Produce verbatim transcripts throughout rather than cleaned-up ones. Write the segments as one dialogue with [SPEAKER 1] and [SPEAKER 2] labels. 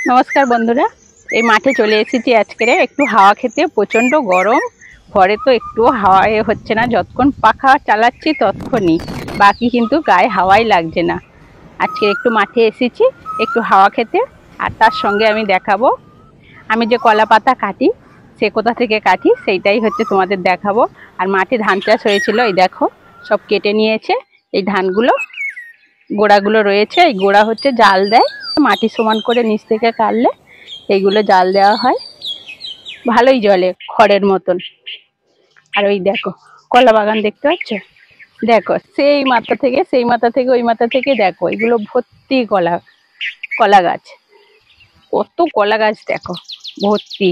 [SPEAKER 1] নমস্কার বন্ধুরা, এই মাঠে চলে এসেছি আজকে একটু হাওয়া খেতে। প্রচণ্ড গরম, ঘরে তো একটু হাওয়া হচ্ছে না, যতক্ষণ পাখা চালাচ্ছি ততক্ষণই, বাকি কিন্তু গায়ে হাওয়াই লাগছে না। আজকে একটু মাঠে এসেছি একটু হাওয়া খেতে, আর তার সঙ্গে আমি দেখাবো আমি যে কলা পাতা কাটি সে কোথা থেকে কাটি সেইটাই হচ্ছে তোমাদের দেখাবো। আর মাঠে ধান চাষ হয়েছিল, এই দেখো সব কেটে নিয়েছে। এই ধানগুলো গোড়াগুলো রয়েছে, এই গোড়া হচ্ছে জাল দেয়, মাটি সমান করে নিচ থেকে কাটলে এইগুলো জাল দেওয়া হয়, ভালোই জলে খড়ের মতন। আর ওই দেখো কলা বাগান দেখতে পাচ্ছ, দেখো সেই মাথা থেকে সেই মাথা থেকে ওই মাথা থেকে দেখো এগুলো ভর্তি কলা কলা গাছ, কত কলা গাছ দেখো ভর্তি।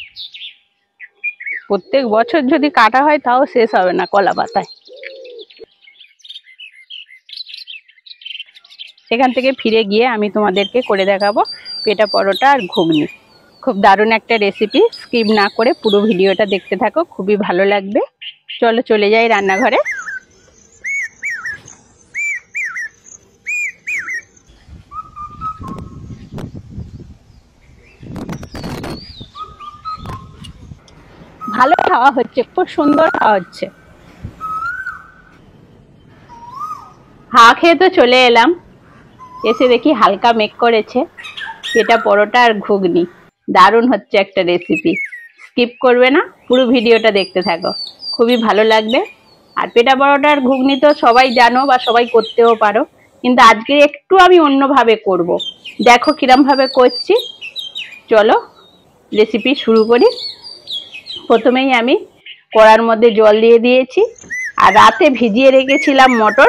[SPEAKER 1] প্রত্যেক বছর যদি কাটা হয় তাও শেষ হবে না কলা পাতায়। সেখান থেকে ফিরে গিয়ে আমি তোমাদেরকে করে দেখাবো পেটা পরোটা আর ঘুগনি। খুব দারুণ একটা রেসিপি, স্কিপ না করে পুরো ভিডিওটা দেখতে থাকো, খুবই ভালো লাগবে। চলো চলে যাই রান্নাঘরে। ভালো হাওয়া হচ্ছে, খুব সুন্দর হাওয়া হচ্ছে। হাওয়া খেয়ে তো চলে এলাম, এসে দেখি হালকা মেঘ করেছে। পেটা পরোটা আর ঘুগনি দারুণ হচ্ছে একটা রেসিপি, স্কিপ করবে না, পুরো ভিডিওটা দেখতে থাকো, খুবই ভালো লাগবে। আর পেটা পরোটা আর ঘুগনি তো সবাই জানো বা সবাই করতেও পারো, কিন্তু আজকে একটু আমি অন্যভাবে করব, দেখো কিরম ভাবে করছি। চলো রেসিপি শুরু করি। প্রথমেই আমি কড়ার মধ্যে জল দিয়ে দিয়েছি, আর রাতে ভিজিয়ে রেখেছিলাম মটর,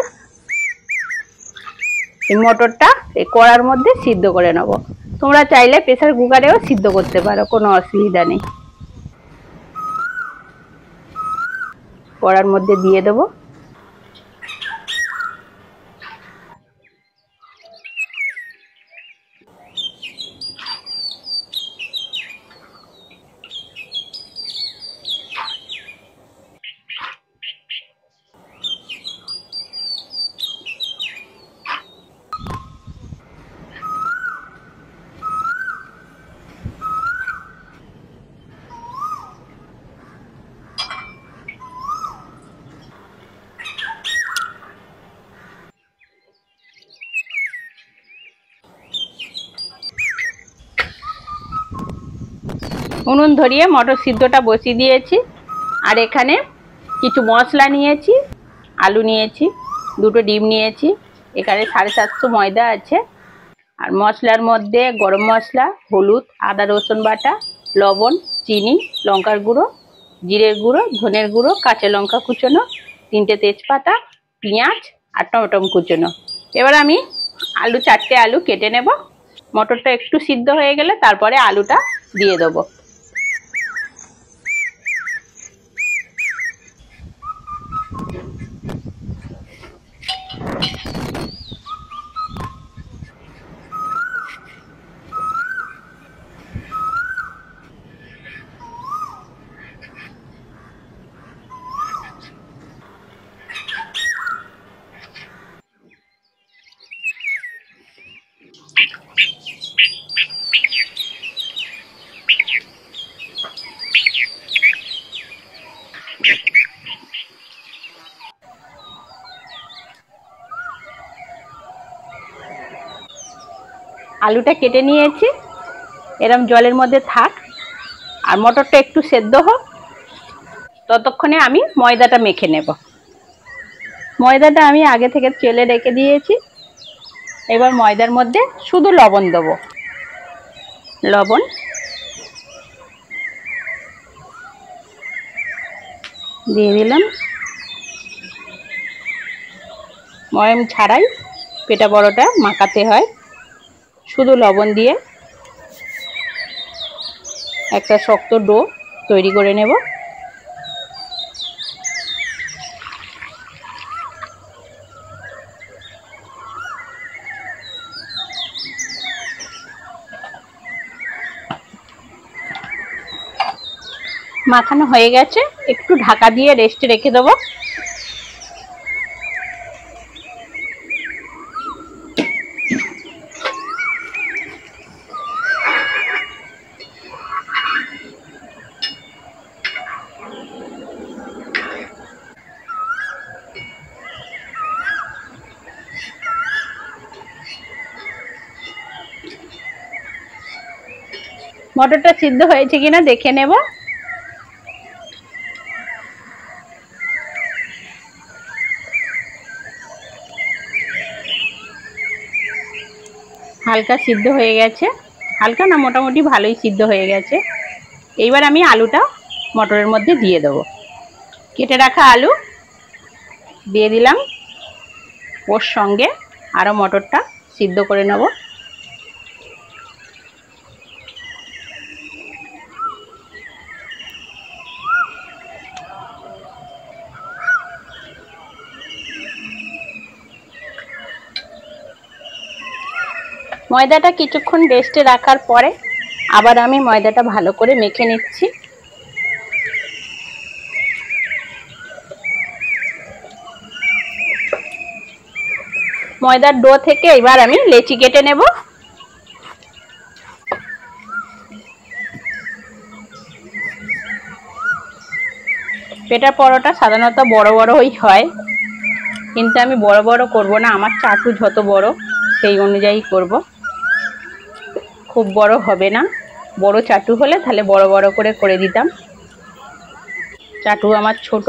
[SPEAKER 1] এই মটরটা এই কড়ার মধ্যে সিদ্ধ করে নেব। তোমরা চাইলে প্রেসার কুকারেও সিদ্ধ করতে পারো, কোনো অসুবিধা নেই। কড়ার মধ্যে দিয়ে দেবো। উনুন ধরিয়ে মটর সিদ্ধটা বসিয়ে দিয়েছি, আর এখানে কিছু মশলা নিয়েছি, আলু নিয়েছি, দুটো ডিম নিয়েছি, এখানে সাড়ে সাতশো ময়দা আছে। আর মশলার মধ্যে গরম মশলা, হলুদ, আদা রসুন বাটা, লবণ, চিনি, লঙ্কার গুঁড়ো, জিরের গুঁড়ো, ধনের গুঁড়ো, কাঁচা লঙ্কা কুচোনো, তিনটে তেজপাতা, পেঁয়াজ আর টমেটো কুচোনো। এবার আমি আলু চারটে আলু কেটে নেব। মটরটা একটু সিদ্ধ হয়ে গেলে তারপরে আলুটা দিয়ে দেবো। আলুটা কেটে নিয়েছি, এরম জলের মধ্যে থাক, আর মটরটা একটু সেদ্ধ হোক, ততক্ষণে আমি ময়দাটা মেখে নেব। ময়দাটা আমি আগে থেকে চেলে রেখে দিয়েছি। এবার ময়দার মধ্যে শুধু লবণ দেবো, লবণ দিয়ে দিলাম। ময়ম ছাড়াই পেটা বড়টা মাখাতে হয়, শুধু লবণ দিয়ে একটা শক্ত ডো তৈরি করে নেব। মাখানো হয়ে গেছে, একটু ঢাকা দিয়ে রেস্টে রেখে দেবো। মটরটা সিদ্ধ হয়েছে কিনা দেখে নেব। হালকা সিদ্ধ হয়ে গেছে, হালকা না মোটামুটি ভালোই সিদ্ধ হয়ে গেছে। এইবার আমি আলুটা মটরের মধ্যে দিয়ে দেব। কেটে রাখা আলু দিয়ে দিলাম, ওর সঙ্গে আরও মটরটা সিদ্ধ করে নেব। ময়দাটা কিছুক্ষণ রেস্টে রাখার পরে আবার আমি ময়দাটা ভালো করে মেখে নিচ্ছি। ময়দার ডো থেকে এবার আমি লেচি কেটে নেব। পেটা পরোটা সাধারণত বড় বড়ই হয়, কিন্তু আমি বড় বড় করব না, আমার চাটু যত বড় সেই অনুযায়ী করব। খুব বড় হবে না, বড় চাটু হলে তাহলে বড় বড় করে করে দিতাম। চাটু আমার ছোট।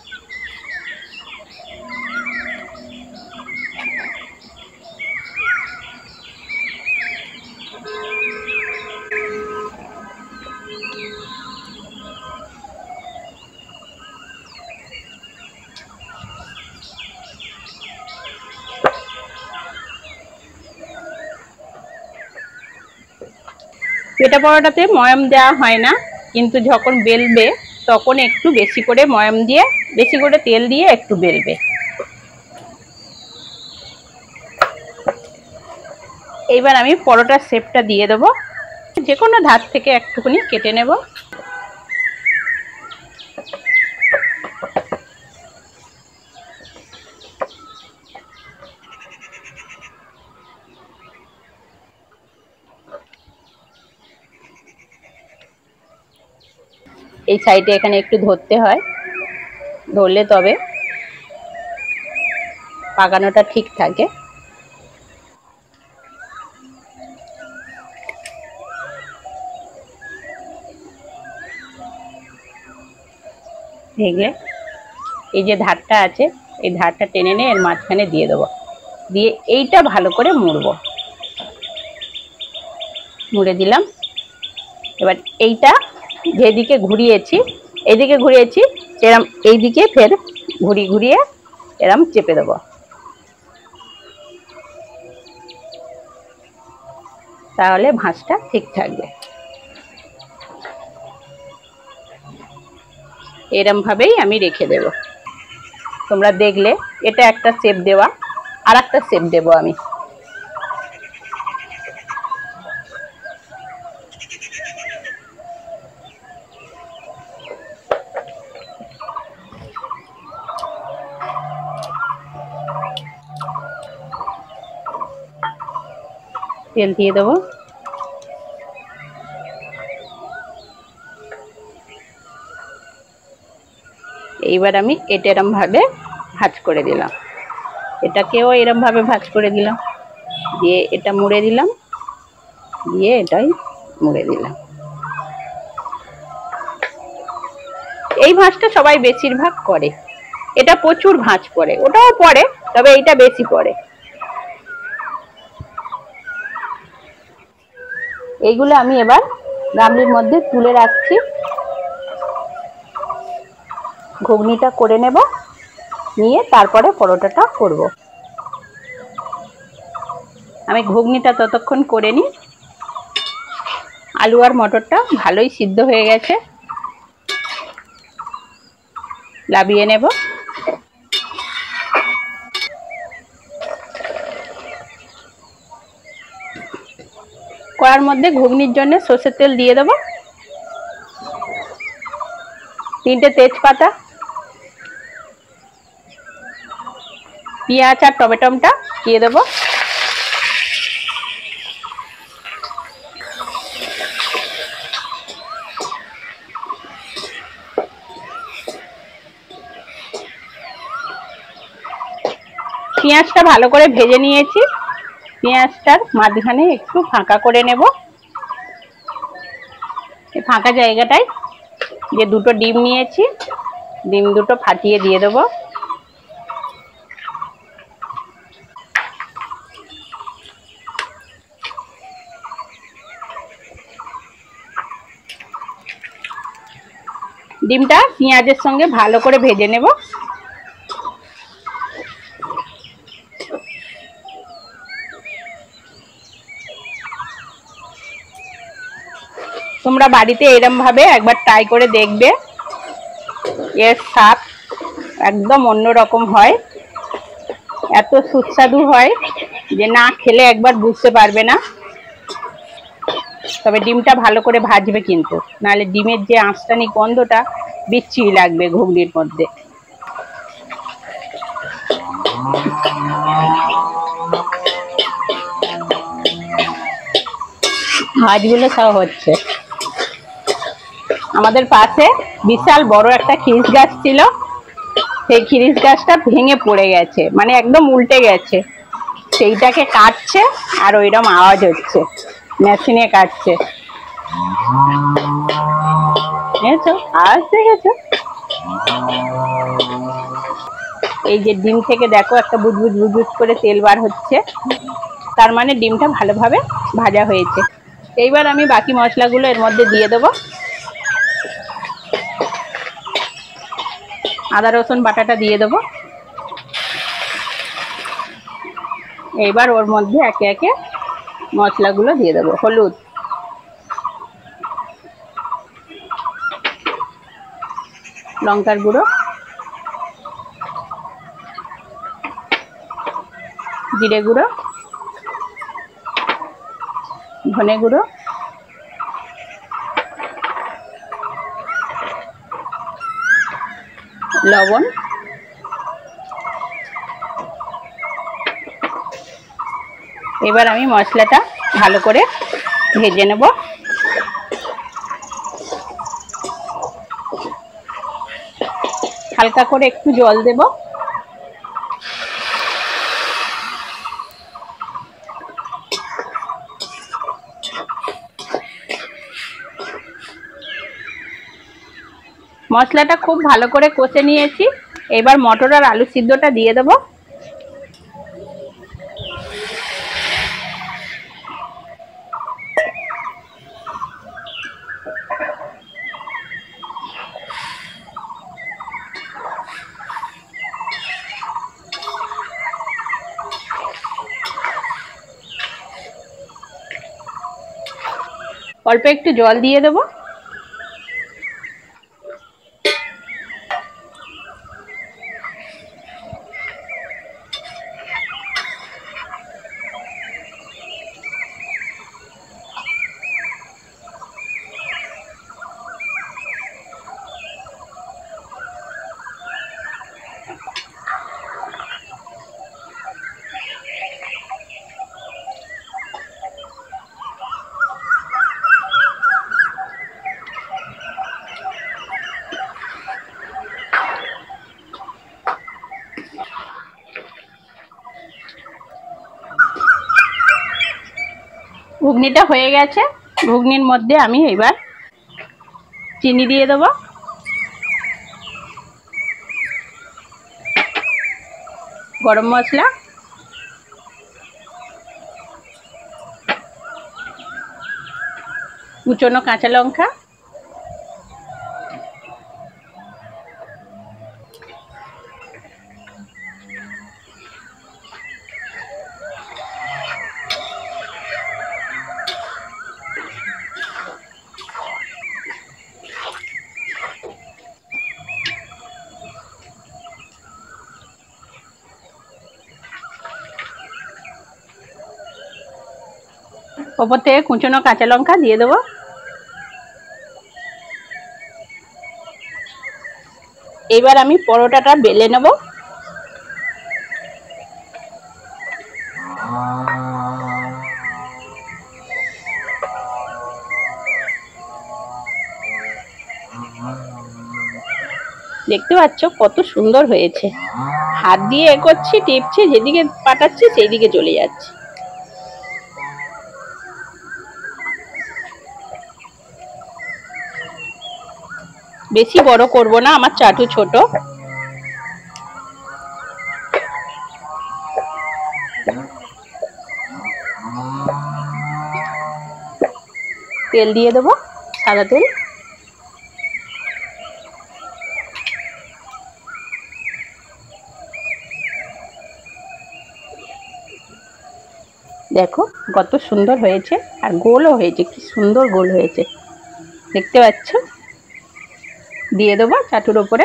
[SPEAKER 1] পেটা পরোটাতে ময়াম দেওয়া হয় না, কিন্তু যখন বেলবে তখন একটু বেশি করে ময়াম দিয়ে, বেশি করে তেল দিয়ে একটু বেলবে। এইবার আমি পরোটার শেপটা দিয়ে দেবো। যে কোনো ধার থেকে একটুখানি কেটে নেব। এই সাইডে এখানে একটু ধরতে হয়, ধরলে তবে পাকানোটা ঠিক থাকে। দেখলে এই যে ধারটা আছে, এই ধারটা টেনে নিয়ে এর মাঝখানে দিয়ে দেবো, দিয়ে এইটা ভালো করে মুড়বো। মুড়ে দিলাম। এবার এইটা যেদিকে ঘুরিয়েছি, এইদিকে ঘুরিয়েছি এরম, এইদিকে ফের ঘুরিয়ে ঘুরিয়ে এরম চেপে দেবো, তাহলে ভাঁজটা ঠিক থাকবে। এরম ভাবেই আমি রেখে দেব। তোমরা দেখলে এটা একটা শেপ দেওয়া, আর একটা শেপ দেবো আমি। তেল দিয়ে দেবো। এইবার আমি এটা এরম ভাবে ভাঁজ করে দিলাম, এটাকেও এরম ভাবে ভাঁজ করে দিলাম, দিয়ে এটা মুড়ে দিলাম, দিয়ে এটাই মুড়ে দিলাম। এই ভাঁজটা সবাই বেশিরভাগ করে, এটা প্রচুর ভাঁজ পড়ে, ওটাও পড়ে তবে এইটা বেশি পড়ে। এইগুলো আমি এবার গামলির মধ্যে তুলে রাখছি। ঘুগনিটা করে নেব, নিয়ে তারপরে পরোটাটা করব। আমি ঘুগনিটা ততক্ষণ করে নিই। আলু আর মটরটা ভালোই সিদ্ধ হয়ে গেছে, লাবিয়ে নেব। কড়ার মধ্যে ঘুগনির জন্য সরষের তেল দিয়ে দেবো, তিনটে তেজপাতা, পেঁয়াজ আর টমেটোটা দিয়ে দেবো। পেঁয়াজটা ভালো করে ভেজে নিয়েছি, পেঁয়াজটার মাঝখানে একটু ফাঁকা করে নেব। এই ফাঁকা জায়গাটায় যে দুটো ডিম নিয়েছি, ডিম দুটো ফাটিয়ে দিয়ে দেবো। ডিমটা পেঁয়াজের সঙ্গে ভালো করে ভেজে নেব। তোমরা বাড়িতে এরকম ভাবে একবার ট্রাই করে দেখবে, এর স্বাদ একদম অন্যরকম হয়, এত সুস্বাদু হয় যে না খেলে একবার বুঝতে পারবে না। তবে ডিমটা ভালো করে ভাজবে কিন্তু, নাহলে ডিমের যে আঁশটানি গন্ধটা বিচ্ছিরি লাগবে ঘুগনির মধ্যে। ভাজগুলো সব হচ্ছে। আমাদের পাশে বিশাল বড় একটা খিরিস গাছ ছিল, সেই খিরিস গাছটা ভেঙে পড়ে গেছে, মানে একদম উল্টে গেছে, সেইটাকে কাটছে আর ওইরকম আওয়াজ হচ্ছে, মেশিনে কাটছে। দেখেছো আওয়াজ দেখেছো? এই যে ডিম থেকে দেখো একটা বুজবুজ বুজবুজ করে তেল বার হচ্ছে, তার মানে ডিমটা ভালোভাবে ভাজা হয়েছে। এইবার আমি বাকি মশলাগুলো এর মধ্যে দিয়ে দেবো। আদা রসুন বাটাটা দিয়ে দেবো। এইবার ওর মধ্যে একে একে মশলাগুলো দিয়ে দেবো। হলুদ, লঙ্কার গুঁড়ো, জিরে গুঁড়ো, ধনে গুঁড়ো, লবণ, এবার আমি মশলাটা ভালো করে ভেজে নেব। হালকা করে একটু জল দেব। মশলাটা খুব ভালো করে কষে নিয়েছি, এবার মটর আর আলু সিদ্ধটা দিয়ে দেব। অল্প একটু জল দিয়ে দেব। ঘুগনিটা হয়ে গেছে, ঘুগনির মধ্যে আমি এবার চিনি দিয়ে দেবো। গরম মশলা, কুচনো কাঁচা লঙ্কা, ওপর থেকে কুচনো কাঁচা লঙ্কা দিয়ে দেবো। এবার আমি পরোটাটা বেলে নেব। দেখতে পাচ্ছ কত সুন্দর হয়েছে, হাত দিয়ে এ করছি, টিপছি, যেদিকে পাঠাচ্ছি সেই দিকে চলে যাচ্ছে। বেশি বড় করব না, আমার চাটু ছোট। তেল দিয়ে দেবো, সাদা তেল। দেখো কত সুন্দর হয়েছে, আর গোলও হয়েছে, কি সুন্দর গোল হয়েছে দেখতে পাচ্ছ। দিয়ে দেবো চাটুর ওপরে।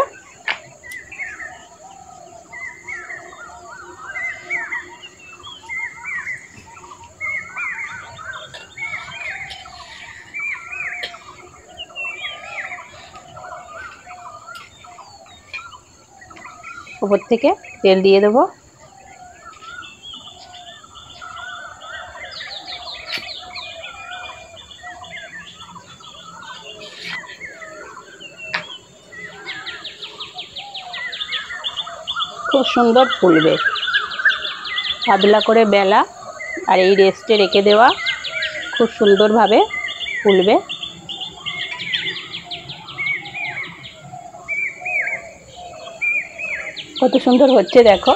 [SPEAKER 1] উপর থেকে তেল দিয়ে দেবো। খুব সুন্দর ফুলবে, পাতলা করে বেলা আর এই রেস্টে রেখে দেওয়া, খুব সুন্দরভাবে ফুলবে। কত সুন্দর হচ্ছে দেখো।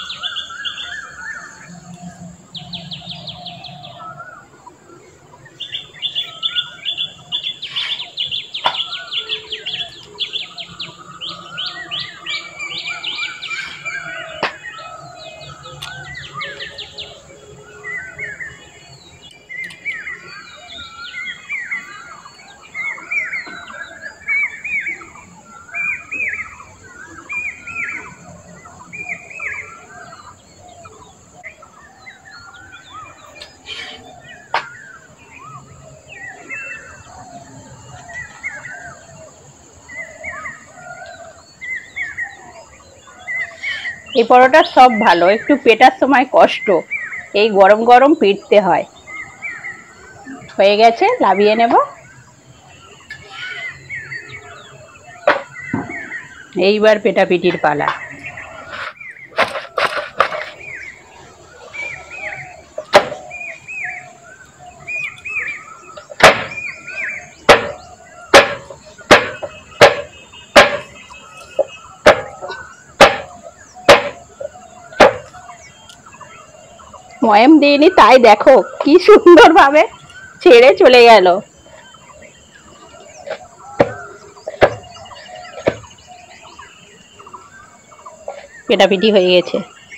[SPEAKER 1] এই পরোটা সব ভালো, একটু পেটার সময় কষ্ট, এই গরম গরম পিটতে হয়। হয়ে গেছে, নামিয়ে নেব। এইবার পেটাপিটির পালা। ময়াম দিইনি, তাই দেখো কি সুন্দর ভাবে ছেড়ে চলে গেল। পেটাপিটি হয়ে গেছে,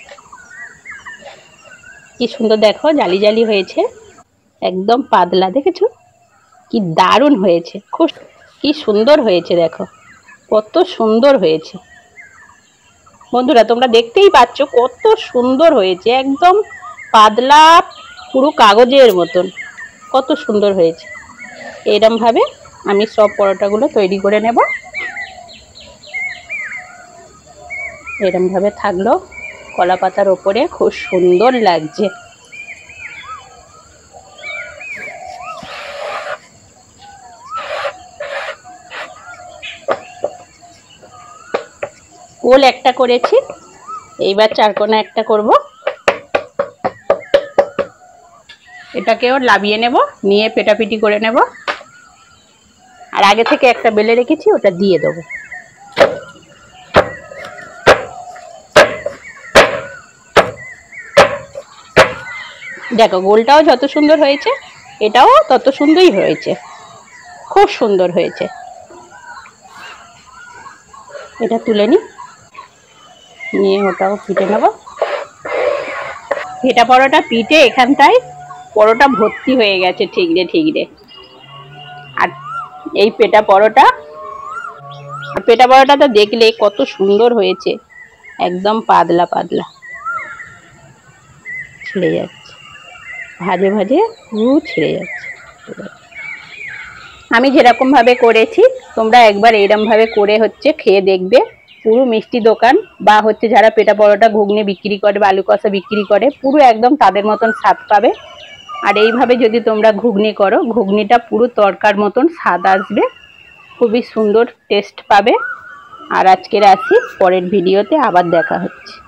[SPEAKER 1] কি সুন্দর দেখো, জালি জালি হয়েছে, একদম পাতলা, দেখেছো কি দারুণ হয়েছে, খুব কি সুন্দর হয়েছে, দেখো কত সুন্দর হয়েছে। বন্ধুরা তোমরা দেখতেই পাচ্ছ কত সুন্দর হয়েছে, একদম পাতলা, পুরো কাগজের মতন, কত সুন্দর হয়েছে। এরকম ভাবে আমি সব পরোটাগুলো তৈরি করে নেব। এরকম ভাবে থাকলো কলা পাতার ওপরে, খুব সুন্দর লাগছে। গোল একটা করেছি, এইবার চারকোনা একটা করব। এটাকেও লাবিয়ে নেব, নিয়ে পেটাপিটি করে নেব। আর আগে থেকে একটা বেলে রেখেছি, ওটা দিয়ে দেবো। দেখো গোলটাও যত সুন্দর হয়েছে, এটাও তত সুন্দরই হয়েছে, খুব সুন্দর হয়েছে। এটা তুলে নি, নিয়ে ওটাও পিটে নেব। পেটা পরোটা পিটে এখানটায় পরোটা ভর্তি হয়ে গেছে ঠিকরে ঠিকরে। আর এই পেটা পরোটা, পেটা পরোটাটা দেখলে কত সুন্দর হয়েছে, একদম পাতলা পাতলা, ছেড়ে যাচ্ছে ভাজে ভাজে, পুরো ছেড়ে যাচ্ছে। আমি যেরকম ভাবে করেছি তোমরা একবার এইরকম ভাবে করে হচ্ছে খেয়ে দেখবে। পুরো মিষ্টি দোকান বা হচ্ছে যারা পেটা পরোটা ঘুগনি বিক্রি করে, আলু কষা বিক্রি করে, পুরো একদম তাদের মতন স্বাদ পাবে। আর এইভাবে যদি তোমরা ঘুগনি করো, ঘুগনিটা পুরো তরকার মতন স্বাদ আসবে, খুবই সুন্দর টেস্ট পাবে। আর আজকের আসি, পরের ভিডিওতে আবার দেখা হচ্ছে।